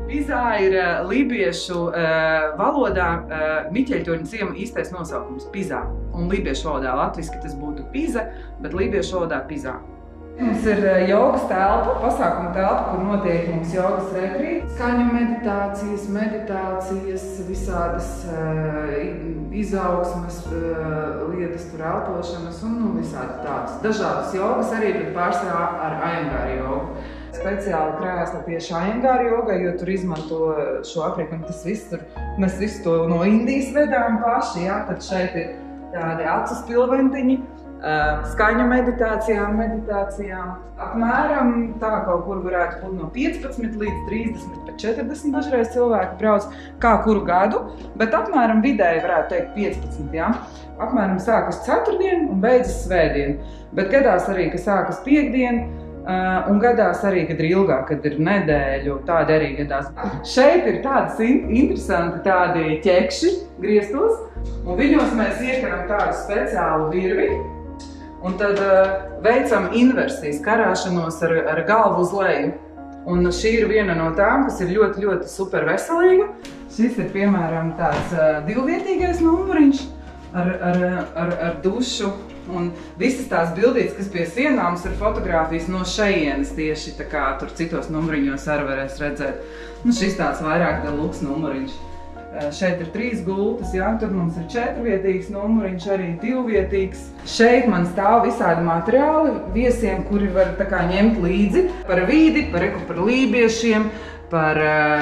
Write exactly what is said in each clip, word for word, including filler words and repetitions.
Pizā ir lībiešu uh, valodā uh, Miķeļtorņa ciema īstais nosaukums – Pizā. Un lībiešu valodā latviski tas būtu Piza, bet lībiešu valodā Pizā. Mums ir jogas telpa, pasākuma telpa, kur notiek mums jogas retrīti. Skaņu meditācijas, meditācijas, visādas uh, izaugsmes uh, lietas, tur elpošanas un nu, visādi tādas. Dažādas jogas arī, bet pārsvarā ar Iyengar jogu. Speciāli krēsli tieši Iyengar jogai, jo tur izmanto šo Afriku, un tas viss tur, mēs visu to no Indijas vedām paši, jā, tad šeit ir tādi acu spilventiņi, skaņu meditācijām, meditācijām. Apmēram tā kaut kur varētu būt no piecpadsmit līdz trīsdesmit, pat četrdesmit dažreiz cilvēki brauc, kā kuru gadu, bet apmēram vidēji varētu teikt piecpadsmit, jā. Apmēram sākas ceturtdien un beidzas svētdien, bet gadās arī, ka sākas piekdien, Uh, un gadās arī, kad ir ilgāk, kad ir nedēļu, tādi arī gadās. Šeit ir tādas in interesanti tādi ķekši griestos, un viņos mēs iekaram tādu speciālu virvi, un tad uh, veicam inversijas, karāšanos ar, ar galvu uz leju. Un šī ir viena no tām, kas ir ļoti, ļoti super veselīga. Šis ir, piemēram, tāds uh, divvietīgais numuriņš ar, ar, ar, ar dušu. Un visas tās bildītes, kas pie sienām, ir fotogrāfijas no šejienes tieši tā kā tur citos numuriņos arī varēs redzēt. Nu, šis tāds vairāk deluks numuriņš. Šeit ir trīs gultas, jā, tur mums ir četrvietīgs numuriņš, arī divvietīgs. Šeit man stāv visādi materiāli viesiem, kuri var tā kā ņemt līdzi par vīdi, par, par lībiešiem, par,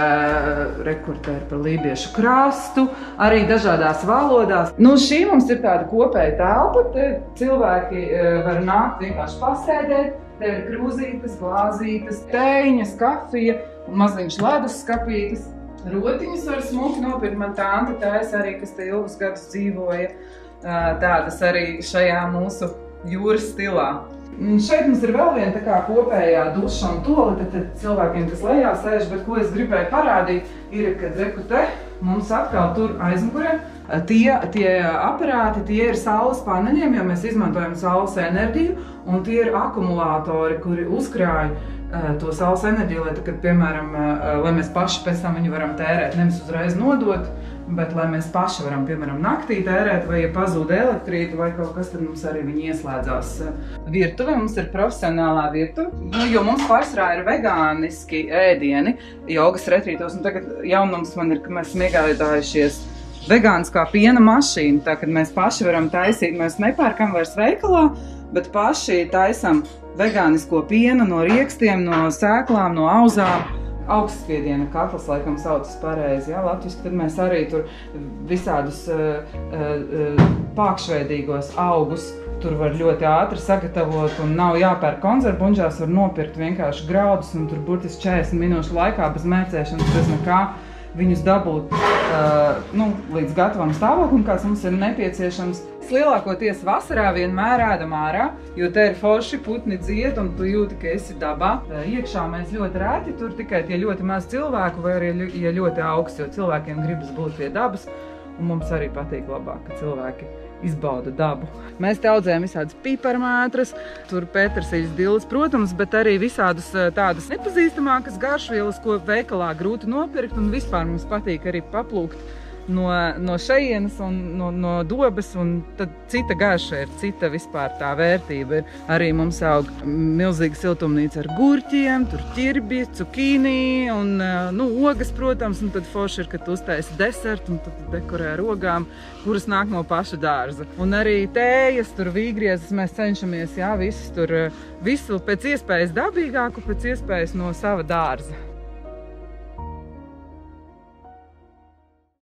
rekurtēr, par lībiešu krastu, arī dažādās valodās. Nu, šī mums ir tāda kopēja telpa, te cilvēki var nākt vienkārši pasēdēt, te ir krūzītes, glāzītes, tējiņas, kafija, maziņš ledus skapītes. Rotiņas var smuki nopirkt, man tante taisa arī, kas te ilgus gadus dzīvoja, tādas arī šajā mūsu jūras stilā. Šeit mums ir vēl viena tā kā kopējā duša un tolete, tad cilvēkiem, kas lejā sēž, bet ko es gribēju parādīt, ir, ka reku te mums atkal tur aizmugurē. Tie, tie aparāti, tie ir saules paneļiem, jo mēs izmantojam saules enerģiju, un tie ir akumulātori, kuri uzkrāj to saules enerģiju, lai, kad, piemēram, lai mēs paši pēc tam viņu varam tērēt, nevis uzreiz nodot, bet lai mēs paši varam, piemēram, naktī tērēt, vai ja pazūd elektrība vai kaut kas, tad mums arī viņi ieslēdzās. Virtuve mums ir profesionālā virtuve, nu, jo mums pārsvarā ir vegāniski ēdieni jogas retrītos, un tagad jaunums man ir, ka mēs esam iegādājušies vegāniskā piena mašīna, tā kad mēs paši varam taisīt, mēs nepērkam vairs veikalā, bet paši taisam vegānisko pienu no riekstiem, no sēklām, no auzām. Augstspiediena katls, laikam, saucas pareizi, jā, latviski, tad mēs arī tur visādus uh, uh, pākšveidīgos augus tur var ļoti ātri sagatavot un nav jāpērk konzervbuņģās, var nopirkt vienkārši graudus un tur burtiski četrdesmit minūšu laikā bez mērcēšanas, bez nekā viņus dabūt uh, nu, līdz gatavam stāvoklim, kāds mums ir nepieciešams. Lielākoties vasarā vienmēr ēdam ārā, jo te ir forši putni dzied un tu jūti, ka esi dabā. Iekšā mēs ļoti rēti, tur tikai tie ļoti maz cilvēku vai arī ja ļoti augsts, jo cilvēkiem gribas būt pie dabas un mums arī patīk labāk, ka cilvēki izbauda dabu. Mēs te audzējam visādas piparmētras, tur petersiļas dilles, protams, bet arī visādas tādas nepazīstamākas garšvielas, ko veikalā grūti nopirkt un vispār mums patīk arī paplūkt no, no šejienes un no, no dobes, un tad cita garša ir, cita vispār tā vērtība ir. Arī mums aug milzīga siltumnīca ar gurķiem, tur ķirbi, cukīnī un, nu, ogas, protams, un tad forši ir, kad tu uztaisi desertu un tad dekorē ar ogām, kuras nāk no paša dārza. Un arī tējas, tur vīgriezes mēs cenšamies, jā, visus tur, visu pēc iespējas dabīgāku, pēc iespējas no sava dārza.